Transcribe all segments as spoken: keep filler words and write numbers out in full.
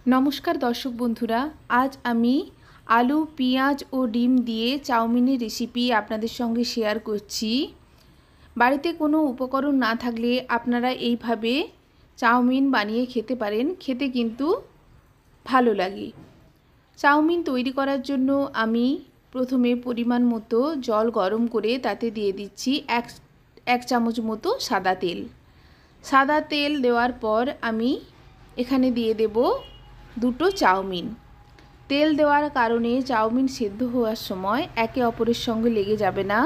नमस्कार दर्शक बंधुरा आज आमी आलू पिंयाज और डिम दिए चाउमिनेर रेसिपि आपनादेर संगे शेयर करछि। बाड़ीते कोनो उपकरण ना थाकले आपनारा एइभावे चाउमिन बानिये खेते पारेन, खेते किन्तु भालो लागे। चाउमिन तैरी करार जोन्नो आमी प्रथमे परिमाण मतो जल गरम करे ताते दिए दिচ্ছি एक एक चामच मतो सादा तेल। सादा तेल देওয়ার पर आमी एखाने दिए देब दुटो चाउमिन। तेल देওয়ার कारणे चाउमिन सेদ্ধ होवार समय एके अपरेर संगे लेगे जाबे ना।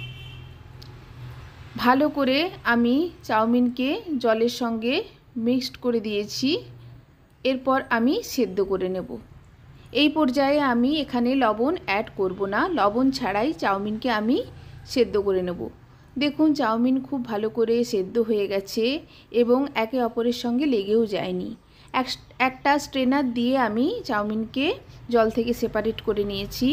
भालो करे आमी चाउमिनके जलेर संगे मिक्सड करे दिएछि। एरपर आमी सेদ্ধ करे नेब। এই পর্যায়ে আমি এখানে লবণ অ্যাড করব না, লবণ ছাড়াই চাউমিনকে আমি সেদ্ধ করে নেব। দেখুন চাউমিন খুব ভালো করে সেদ্ধ হয়ে গেছে এবং একে অপরের সঙ্গে লেগেও যায়নি। এক একটা স্ট্রেনার দিয়ে আমি চাউমিনকে জল থেকে সেপারেট করে নিয়েছি।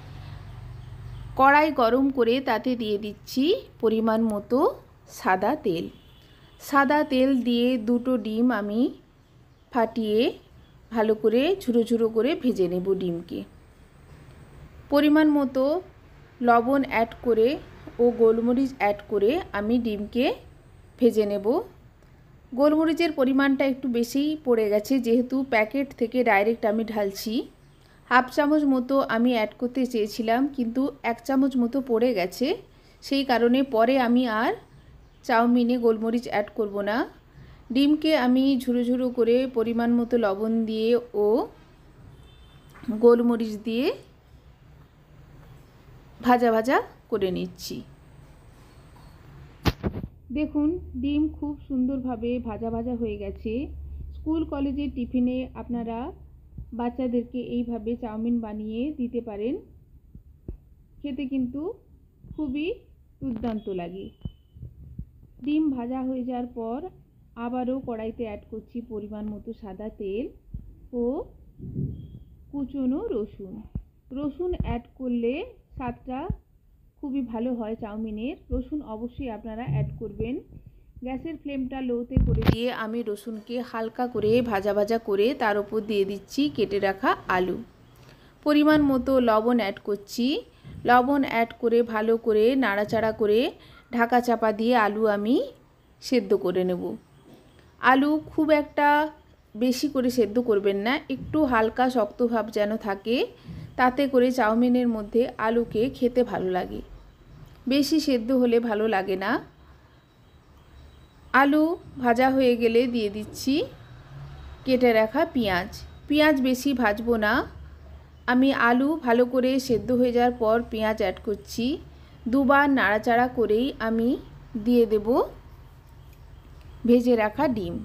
কড়াই গরম করে তাতে দিয়ে দিচ্ছি পরিমাণ মতো সাদা তেল। সাদা তেল দিয়ে দুটো ডিম আমি ফাটিয়ে ভালো করে ঝুরো ঝুরো করে ভেজে নেব ডিমকে। পরিমাণ মতো লবণ অ্যাড করে ও গোলমরিচ অ্যাড করে আমি ডিমকে ভেজে নেব। গোলমরিচের পরিমাণটা একটু বেশিই পড়ে গেছে যেহেতু প্যাকেট থেকে ডাইরেক্ট আমি ঢালছি। হাফ চামচ মতো আমি অ্যাড করতে চেয়েছিলাম কিন্তু এক চামচ মতো পড়ে গেছে, সেই কারণে পরে আমি আর চাউমিনে গোলমরিচ অ্যাড করব না। ডিমকে আমি ঝুরো ঝুরো করে পরিমাণ মতো লবণ দিয়ে ও গোলমরিচ দিয়ে ভাজা ভাজা করে নিচ্ছি। দেখুন ডিম খুব সুন্দরভাবে ভাজা ভাজা হয়ে গেছে। স্কুল কলেজের টিফিনে আপনারা বাচ্চাদেরকে এইভাবে চাউমিন বানিয়ে দিতে পারেন, খেতে কিন্তু খুবই দুর্দান্ত লাগে। ডিম ভাজা হয়ে যাওয়ার পর আবারও কড়াইতে অ্যাড করছি পরিমাণ মতো সাদা তেল ও কুচনো রসুন। রসুন অ্যাড করলে স্বাদটা খুবই ভালো হয় চাউমিনের। রসুন অবশ্যই আপনারা অ্যাড করবেন। গ্যাসের ফ্লেমটা লোতে করে দিয়ে আমি রসুনকে হালকা করে ভাজা ভাজা করে তার উপর দিয়ে দিচ্ছি কেটে রাখা আলু। পরিমাণ মতো লবণ অ্যাড করছি। লবণ অ্যাড করে ভালো করে নাড়াচাড়া করে ঢাকা চাপা দিয়ে আলু আমি সেদ্ধ করে নেব। আলু খুব একটা বেশি করে সেদ্ধ করবেন না, একটু হালকা শক্ত ভাব যেন থাকে, তাতে করে চাউমিনের মধ্যে আলুকে খেতে ভালো লাগে। বেশি সেদ্ধ হলে ভালো লাগে না। আলু ভাজা হয়ে গেলে দিয়ে দিচ্ছি কেটে রাখা পেঁয়াজ। পেঁয়াজ বেশি ভাজবো না, আমি আলু ভালো করে সেদ্ধ হয়ে যাওয়ার পর পেঁয়াজ অ্যাড করছি। দুবার নাড়াচাড়া করেই আমি দিয়ে দেব ভেজে রাখা ডিম।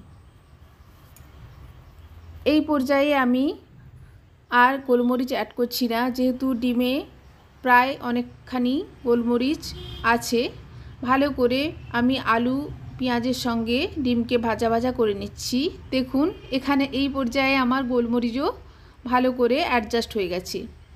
এই পর্যায়ে আমি আর গোলমরিচ অ্যাড করছি না যেহেতু ডিমে প্রায় অনেকখানি গোলমরিচ আছে। ভালো করে আমি আলু পেঁয়াজের সঙ্গে ডিমকে ভাজা ভাজা করে নিচ্ছি। দেখুন এখানে এই পর্যায়ে আমার গোলমরিচও ভালো করে অ্যাডজাস্ট হয়ে গেছে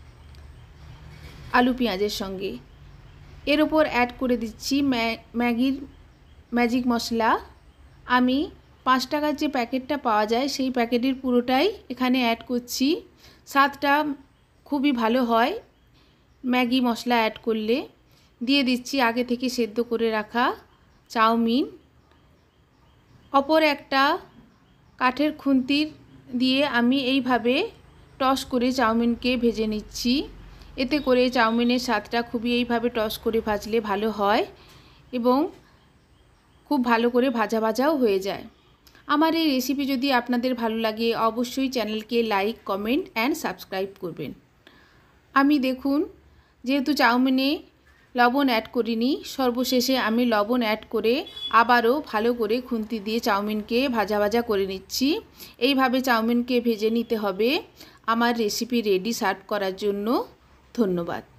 আলু পেঁয়াজের সঙ্গে। এর ওপর অ্যাড করে দিচ্ছি ম্যাগির ম্যাজিক মশলা। আমি পাঁচ টাকার যে প্যাকেটটা পাওয়া যায় সেই প্যাকেটের পুরোটাই এখানে অ্যাড করছি। স্বাদটা খুবই ভালো হয় ম্যাগি মশলা অ্যাড করলে। দিয়ে দিচ্ছি আগে থেকে সেদ্ধ করে রাখা চাউমিন। অপর একটা কাঠের খুন্তির দিয়ে আমি এইভাবে টস করে চাউমিনকে ভেজে নিচ্ছি। এতে করে চাউমিনের স্বাদটা খুবই এইভাবে টস করে ভাজলে ভালো হয় এবং খুব ভালো করে ভাজা ভাজাও হয়ে যায়। আমার এই রেসিপি যদি আপনাদের ভালো লাগে অবশ্যই চ্যানেলকে লাইক কমেন্ট অ্যান্ড সাবস্ক্রাইব করবেন। আমি দেখুন যেহেতু চাউমিনে লবণ অ্যাড করিনি, সর্বশেষে আমি লবণ অ্যাড করে আবারও ভালো করে খুন্তি দিয়ে চাউমিনকে ভাজা ভাজা করে নিচ্ছি। এইভাবে চাউমিনকে ভেজে নিতে হবে। আমার রেসিপি রেডি সার্ভ করার জন্য ধন্যবাদ।